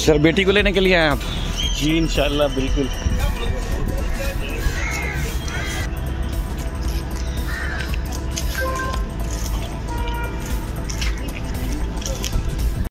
Sir बेटी को लेने के लिए आए आप? जी इंशाल्लाह बिल्कुल।